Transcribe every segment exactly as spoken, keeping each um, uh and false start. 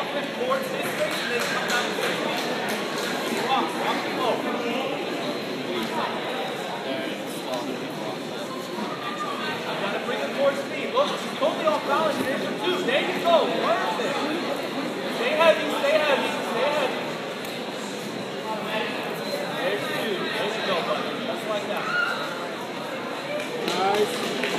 towards his face and then come down to his feet. Walk, walk him over. I want to bring him towards me. Look, she's totally off balance. There's your two. There you go. Perfect. Stay heavy, stay heavy, stay heavy. There's your two. There you go, buddy. Just like that. Nice.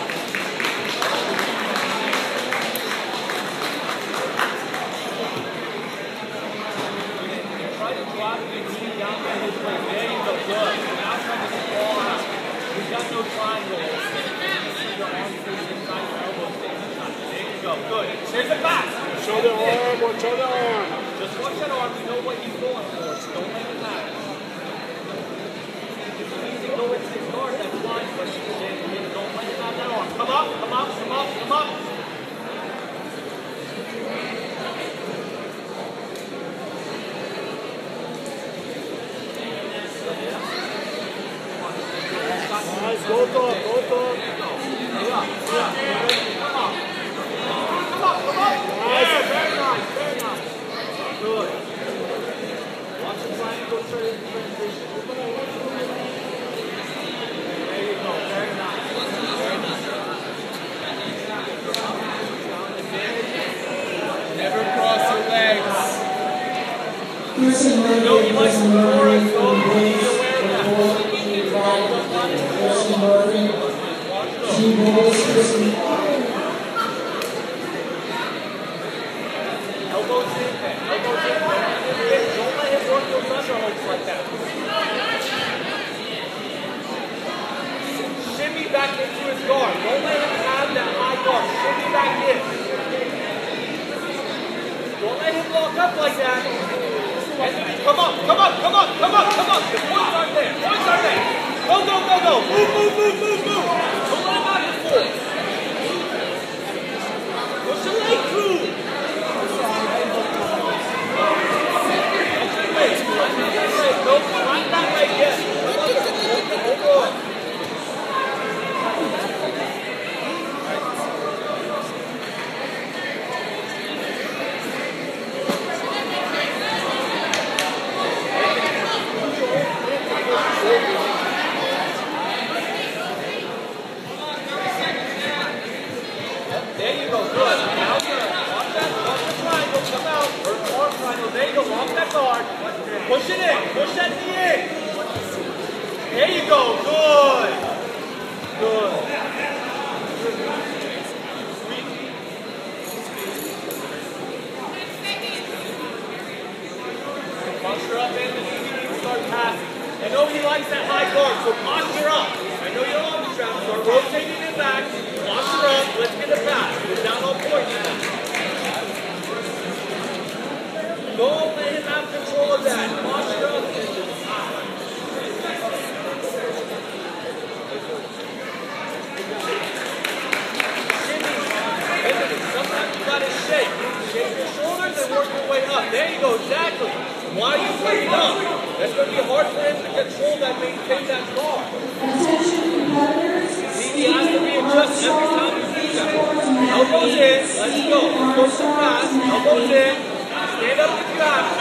Try to drop your knee down by his leg. There you go. Good. Now try to get the ball out. We've got no triangle. Your arm facing inside your elbow. There you go. Good. Here's the pass. Show the arm. Watch the arm. Just watch that arm. You know what he's going for. So don't make it matter. If you need to go into his guard, that's fine. But don't let him have that arm. Come up. Come up. Come up. Come up. Nice, go top, go top. Yeah, yeah. Come on. Come on, come on. Nice. Yeah, very nice, very nice. Good. Watch him try and go through the transition. There you go, very nice. Very nice. Never cross your legs. You know he likes to score us, so be aware of that. Elbows in there. Elbows in there. Don't let him work those underhooks like that. Shimmy back into his guard. Don't let him have that high guard. Shimmy back in. Don't let him lock up like that. And come up, come up, come up, come up, come up. The points aren't there. Points aren't there. Go, go, go, go. Move, move, move, move, move. Don't let him out the floor. Push the leg through. Go, right that way, yes. Hold on. There you go, good. Now good. Watch that, watch the triangle, come out. Or arm triangle, there you go, lock that guard. Push it in, push that knee in. There you go, good. Good. Posture up in the knee, start passing. I know he likes that high guard, so posture up. I know you're on the strap, start rotating it back. Posture up, let's get it back. We're down on point now. Don't let him have control of that. Posture up. Shimmy. Sometimes you gotta shake. Shake your shoulders and work your way up. There you go, exactly. Why are you putting up? That's going to be hard for him to control that, maintain that guard. See, he has to readjust every time you do that. Elbows in, let's go. Push the pass, elbows in. Stand up if you have to.